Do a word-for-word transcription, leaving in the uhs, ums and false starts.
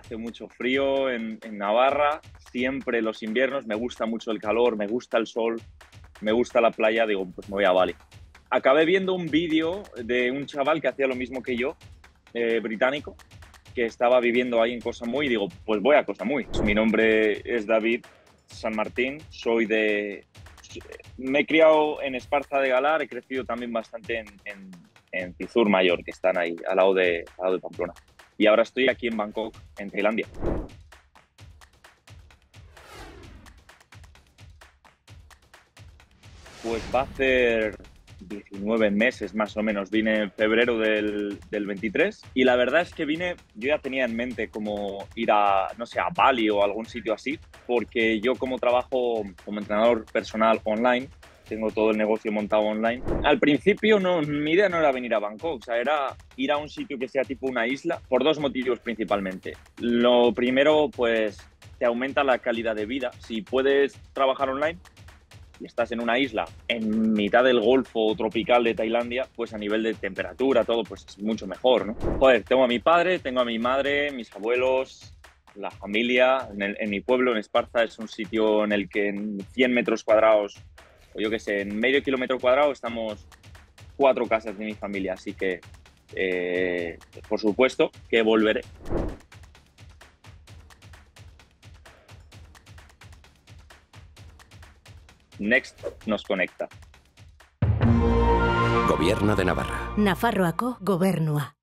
hace mucho frío en, en Navarra, siempre los inviernos, me gusta mucho el calor, me gusta el sol, me gusta la playa, digo, pues me voy a Bali. Acabé viendo un vídeo de un chaval que hacía lo mismo que yo, eh, británico, que estaba viviendo ahí en Koh Samui y digo, pues voy a Koh Samui. Mi nombre es David San Martín, soy de... Me he criado en Esparza de Galar, he crecido también bastante en, en, en Tizur Mayor, que están ahí, al lado, de, al lado de Pamplona. Y ahora estoy aquí en Bangkok, en Tailandia. Pues va a hacer diecinueve meses más o menos. Vine en febrero del, del veintitrés y la verdad es que vine, yo ya tenía en mente como ir a, no sé, a Bali o algún sitio así, porque yo como trabajo como entrenador personal online, tengo todo el negocio montado online. Al principio no, mi idea no era venir a Bangkok, o sea, era ir a un sitio que sea tipo una isla, por dos motivos principalmente. Lo primero, pues te aumenta la calidad de vida. Si puedes trabajar online y estás en una isla en mitad del Golfo tropical de Tailandia, pues a nivel de temperatura, todo, pues es mucho mejor, ¿no? Joder, tengo a mi padre, tengo a mi madre, mis abuelos, la familia. En, el, en mi pueblo, en Esparza, es un sitio en el que en cien metros cuadrados, o yo qué sé, en medio kilómetro cuadrado estamos cuatro casas de mi familia, así que, eh, por supuesto, que volveré. Next nos conecta. Gobierno de Navarra. Nafarroako gobernua.